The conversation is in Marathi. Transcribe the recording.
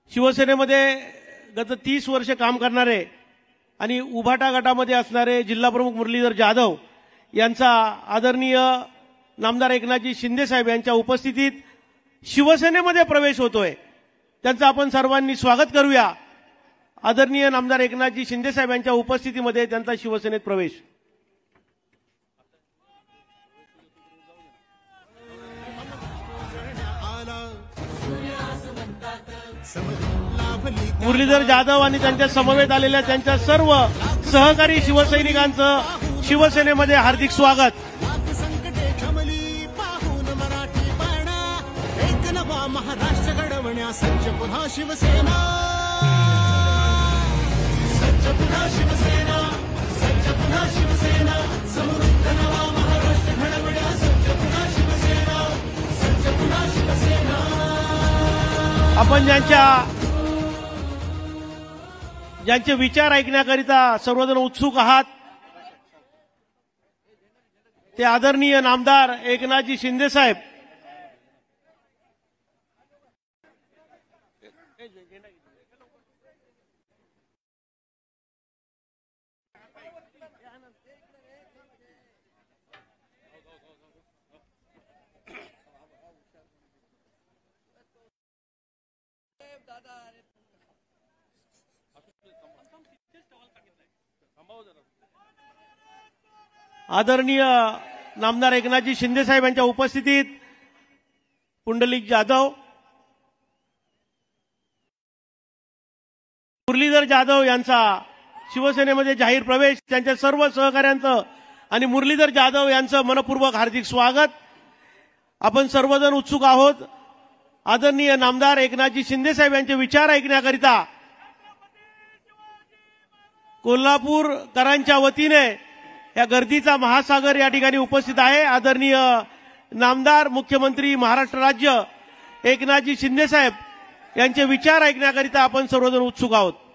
शिवसेनेमध्ये गत 30 वर्ष काम करणारे आणि उभाटा गटामध्ये असणारे जिल्हाप्रमुख मुरलीधर जाधव यांचा आदरणीय नामदार एकनाथजी शिंदे साहेब यांच्या उपस्थितीत शिवसेनेमध्ये प्रवेश होतोय। त्यांचं आपण सर्वांनी स्वागत करूया। आदरणीय नामदार एकनाथजी शिंदे साहेब यांच्या उपस्थितीमध्ये त्यांचा शिवसेनेत प्रवेश। मुरलीधर जाधव आणि त्यांच्या समवेत आलेल्या त्यांच्या सर्व सहकारी शिवसैनिकांचं शिवसेनेमध्ये हार्दिक स्वागत। महाराष्ट्र घडवण्या सज्ज पुन्हा शिवसेना, सज्ज पुन्हा शिवसेना, सज्ज पुन्हा शिवसेना, समृद्ध नवा महाराष्ट्र घडवण्या सज्ज पुन्हा शिवसेना, सज्ज पुन्हा शिवसेना। आपण ज्यांचे विचार ऐकण्याकरिता सर्वजण उत्सुक आहात ते आदरणीय नामदार एकनाथजी शिंदे साहेब। आदरणीय नामदार एकनाथजी शिंदे साहेब यांच्या उपस्थितीत पुंडलिक जाधव, मुरलीधर जाधव यांचा शिवसेनेमध्ये जाहीर प्रवेश, त्यांच्या सर्व सहकाऱ्यांचं आणि मुरलीधर जाधव यांचं मनपूर्वक हार्दिक स्वागत। आपण सर्वजण उत्सुक आहोत आदरणीय नामदार एकनाथजी शिंदे साहेब यांचे विचार ऐकण्याकरिता कोल्हापूरकरांच्या वतीने या गर्दीचा महासागर या ठिकाणी उपस्थित आहे। आदरणीय नामदार मुख्यमंत्री महाराष्ट्र राज्य एकनाथजी शिंदे साहेब यांचे विचार ऐकण्याकरिता आपण सर्वजण उत्सुक आहोत।